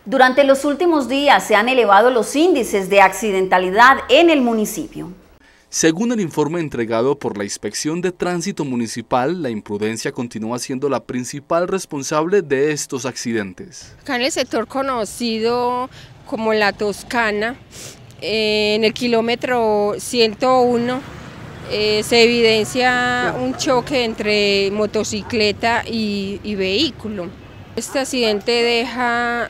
Durante los últimos días se han elevado los índices de accidentalidad en el municipio. Según el informe entregado por la Inspección de Tránsito Municipal, la imprudencia continúa siendo la principal responsable de estos accidentes. Acá en el sector conocido como La Toscana, en el kilómetro 101, se evidencia un choque entre motocicleta y vehículo. Este accidente deja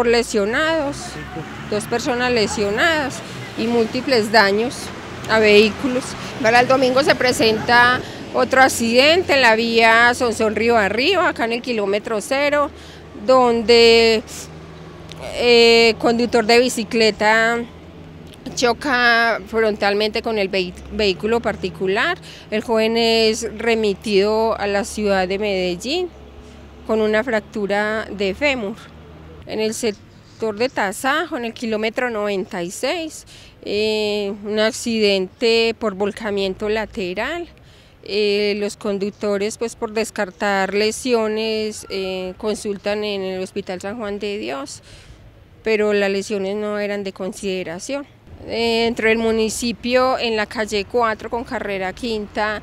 dos personas lesionadas y múltiples daños a vehículos. Para el domingo se presenta otro accidente en la vía Sonsón-Río Arriba, acá en el kilómetro 0, donde conductor de bicicleta choca frontalmente con el vehículo particular. El joven es remitido a la ciudad de Medellín con una fractura de fémur. En el sector de Tasajo, en el kilómetro 96, un accidente por volcamiento lateral. Los conductores, pues por descartar lesiones, consultan en el Hospital San Juan de Dios, pero las lesiones no eran de consideración. Dentro del municipio, en la calle 4 con carrera quinta,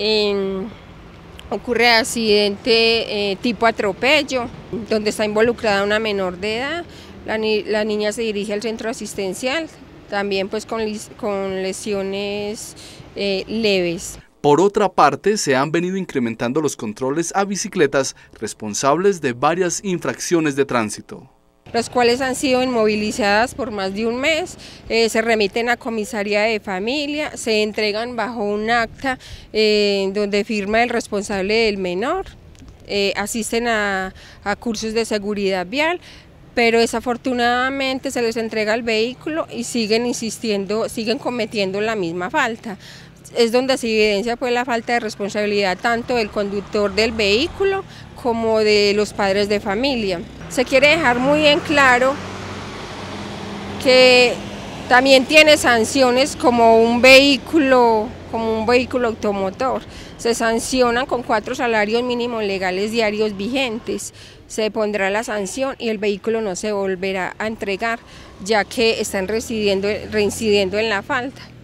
ocurre accidente tipo atropello, donde está involucrada una menor de edad. La niña se dirige al centro asistencial, también pues con lesiones leves. Por otra parte, se han venido incrementando los controles a bicicletas responsables de varias infracciones de tránsito, Los cuales han sido inmovilizadas por más de un mes, se remiten a comisaría de familia, se entregan bajo un acta donde firma el responsable del menor, asisten a cursos de seguridad vial, pero desafortunadamente se les entrega el vehículo y siguen cometiendo la misma falta. Es donde se evidencia pues la falta de responsabilidad tanto del conductor del vehículo como de los padres de familia. Se quiere dejar muy en claro que también tiene sanciones como un vehículo automotor. Se sancionan con 4 salarios mínimos legales diarios vigentes. Se pondrá la sanción y el vehículo no se volverá a entregar, ya que están reincidiendo en la falta.